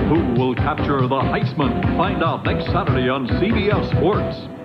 Who will capture the Heisman? Find out next Saturday on CBS Sports.